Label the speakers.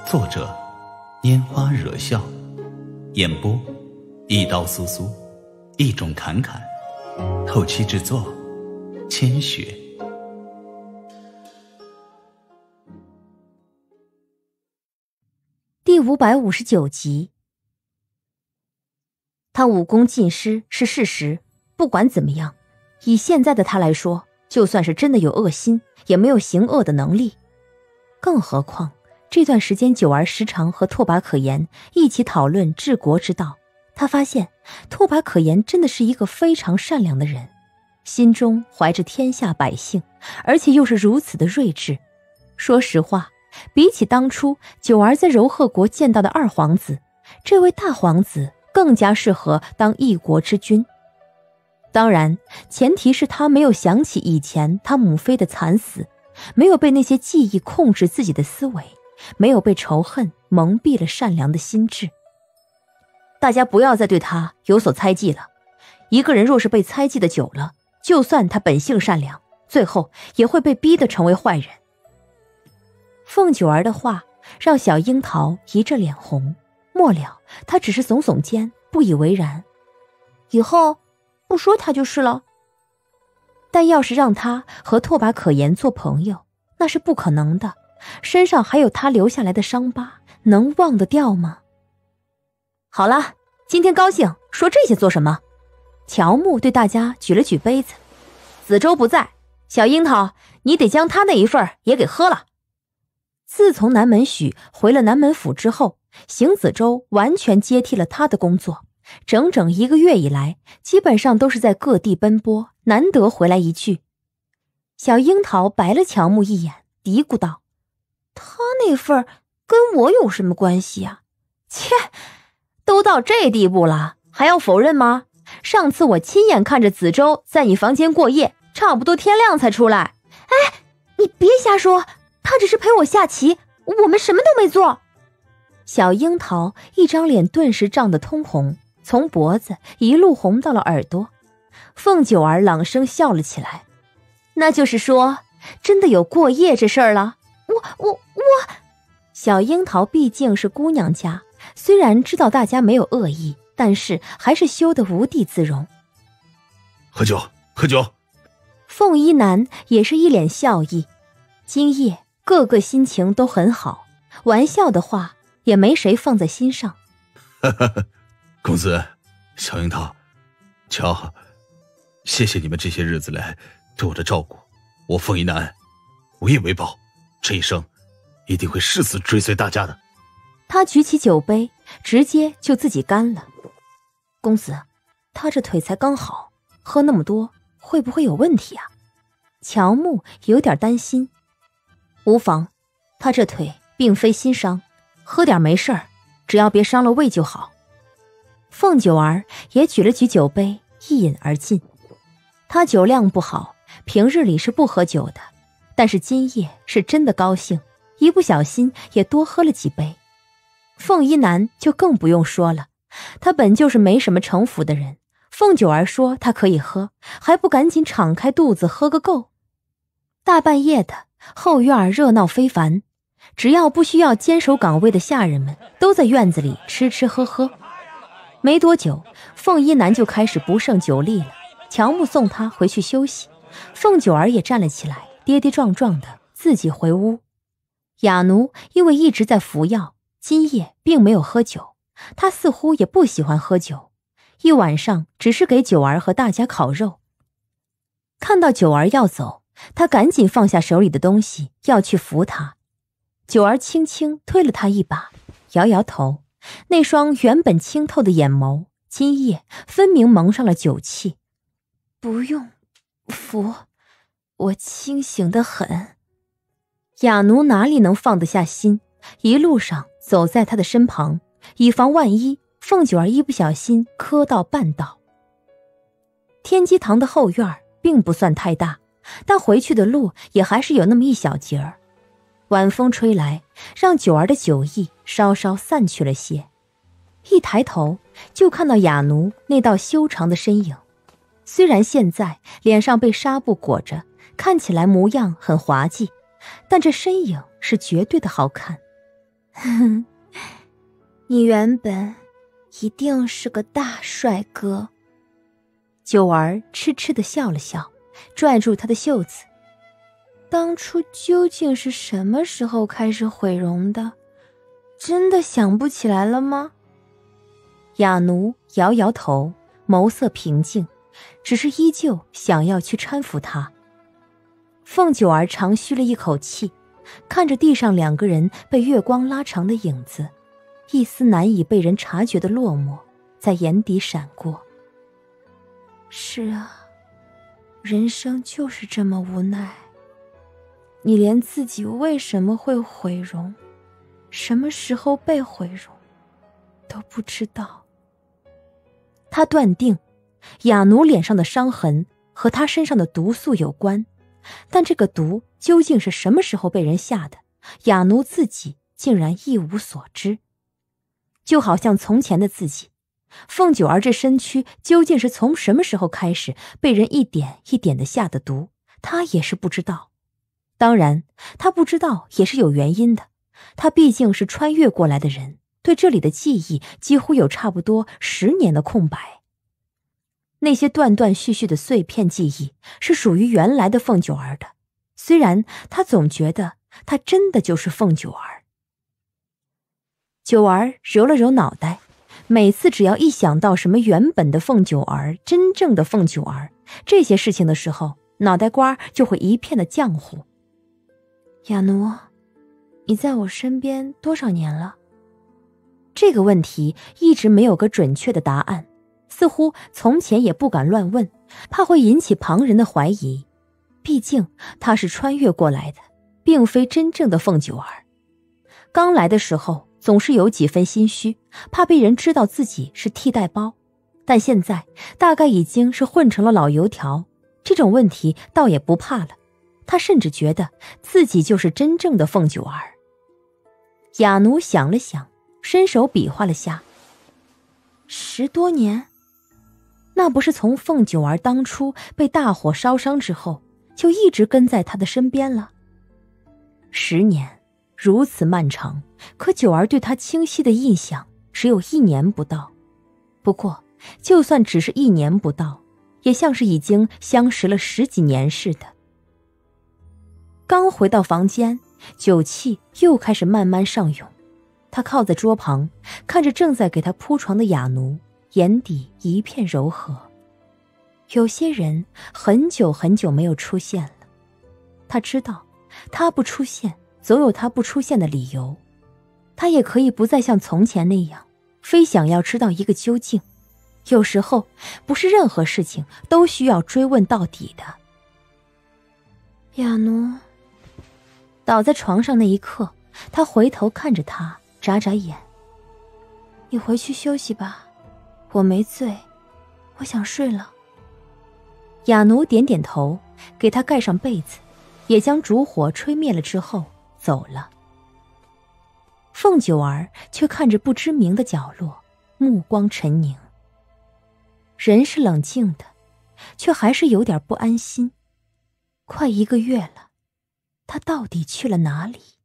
Speaker 1: 作者拈花惹笑，演播一刀苏苏，一种侃侃，后期制作千雪。
Speaker 2: 第559集。他武功尽失是事实，不管怎么样，以现在的他来说，就算是真的有恶心，也没有行恶的能力。更何况这段时间九儿时常和拓跋可言一起讨论治国之道，他发现拓跋可言真的是一个非常善良的人，心中怀着天下百姓，而且又是如此的睿智。说实话，比起当初九儿在柔鹤国见到的二皇子，这位大皇子更加适合当一国之君。当然，前提是他没有想起以前他母妃的惨死，没有被那些记忆控制自己的思维，没有被仇恨蒙蔽了善良的心智。大家不要再对他有所猜忌了，一个人若是被猜忌的久了，就算他本性善良，最后也会被逼得成为坏人。凤九儿的话让小樱桃一阵脸红，末了她只是耸耸肩，不以为然。以后不说他就是了。但要是让他和拓跋可言做朋友，那是不可能的，身上还有他留下来的伤疤，能忘得掉吗？好了，今天高兴，说这些做什么？乔木对大家举了举杯子。子周不在，小樱桃，你得将他那一份也给喝了。自从南门许回了南门府之后，邢子周完全接替了他的工作，整整1个月以来，基本上都是在各地奔波，难得回来一句。小樱桃白了乔木一眼，嘀咕道：他那份跟我有什么关系啊？切，都到这地步了，还要否认吗？上次我亲眼看着子周在你房间过夜，差不多天亮才出来。哎，你别瞎说，他只是陪我下棋，我们什么都没做。小樱桃一张脸顿时涨得通红，从脖子一路红到了耳朵。凤九儿朗声笑了起来。那就是说，真的有过夜这事儿了？我……小樱桃毕竟是姑娘家，虽然知道大家没有恶意，但是还是羞得无地自容。
Speaker 3: 喝酒，喝酒。
Speaker 2: 凤一男也是一脸笑意。今夜个个心情都很好，玩笑的话也没谁放在心上。
Speaker 3: 公子，小樱桃，瞧，谢谢你们这些日子来对我的照顾，我凤一男无以为报，这一生一定会誓死追随大家的。
Speaker 2: 他举起酒杯，直接就自己干了。公子，他这腿才刚好，喝那么多会不会有问题啊？乔木有点担心。无妨，他这腿并非心伤，喝点没事儿，只要别伤了胃就好。凤九儿也举了举酒杯，一饮而尽。他酒量不好，平日里是不喝酒的，但是今夜是真的高兴，一不小心也多喝了几杯。凤一男就更不用说了，他本就是没什么城府的人，凤九儿说他可以喝，还不赶紧敞开肚子喝个够。大半夜的，后院热闹非凡，只要不需要坚守岗位的下人们都在院子里吃吃喝喝。没多久，凤一男就开始不胜酒力了，乔木送他回去休息，凤九儿也站了起来，跌跌撞撞的自己回屋。雅奴因为一直在服药，今夜并没有喝酒，他似乎也不喜欢喝酒，一晚上只是给九儿和大家烤肉。看到九儿要走，他赶紧放下手里的东西要去扶他。九儿轻轻推了他一把，摇摇头，那双原本清透的眼眸今夜分明蒙上了酒气。不用扶，我清醒得很。雅奴哪里能放得下心，一路上走在他的身旁，以防万一凤九儿一不小心磕到绊倒。天机堂的后院并不算太大，但回去的路也还是有那么一小截儿。晚风吹来，让九儿的酒意稍稍散去了些。一抬头就看到雅奴那道修长的身影，虽然现在脸上被纱布裹着，看起来模样很滑稽，但这身影是绝对的好看。 你原本一定是个大帅哥。九儿痴痴地笑了笑，拽住他的袖子。当初究竟是什么时候开始毁容的？真的想不起来了吗？雅奴摇摇头，眸色平静，只是依旧想要去搀扶他。凤九儿长吁了一口气，看着地上两个人被月光拉长的影子，一丝难以被人察觉的落寞在眼底闪过。是啊，人生就是这么无奈。你连自己为什么会毁容，什么时候被毁容，都不知道。他断定雅奴脸上的伤痕和他身上的毒素有关，但这个毒究竟是什么时候被人下的，雅奴自己竟然一无所知。就好像从前的自己，凤九儿这身躯究竟是从什么时候开始被人一点一点的下的毒，他也是不知道。当然，他不知道也是有原因的，他毕竟是穿越过来的人，对这里的记忆几乎有差不多10年的空白。那些断断续续的碎片记忆是属于原来的凤九儿的，虽然他总觉得他真的就是凤九儿。九儿揉了揉脑袋，每次只要一想到什么原本的凤九儿，真正的凤九儿这些事情的时候，脑袋瓜就会一片的浆糊。雅奴，你在我身边多少年了？这个问题一直没有个准确的答案，似乎从前也不敢乱问，怕会引起旁人的怀疑。毕竟他是穿越过来的，并非真正的凤九儿。刚来的时候总是有几分心虚，怕被人知道自己是替代包，但现在大概已经是混成了老油条，这种问题倒也不怕了。他甚至觉得自己就是真正的凤九儿。雅奴想了想，伸手比划了下，10多年？那不是从凤九儿当初被大火烧伤之后，就一直跟在他的身边了。10年，如此漫长，可九儿对他清晰的印象只有1年不到。不过，就算只是1年不到，也像是已经相识了10几年似的。刚回到房间，酒气又开始慢慢上涌。他靠在桌旁，看着正在给他铺床的雅奴，眼底一片柔和。有些人很久很久没有出现了，他知道他不出现总有他不出现的理由，他也可以不再像从前那样非想要知道一个究竟。有时候不是任何事情都需要追问到底的。雅奴倒在床上那一刻，他回头看着他，眨眨眼。你回去休息吧，我没醉，我想睡了。雅奴点点头，给他盖上被子，也将烛火吹灭了之后走了。凤九儿却看着不知名的角落，目光沉凝。人是冷静的，却还是有点不安心。快1个月了，他到底去了哪里？